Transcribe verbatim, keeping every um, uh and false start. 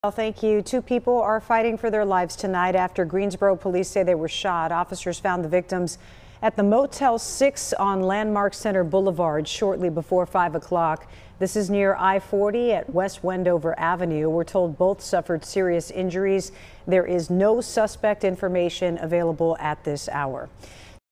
Well, thank you. Two people are fighting for their lives tonight after Greensboro police say they were shot. Officers found the victims at the Motel six on Landmark Center Boulevard shortly before five o'clock. This is near I forty at West Wendover Avenue. We're told both suffered serious injuries. There is no suspect information available at this hour.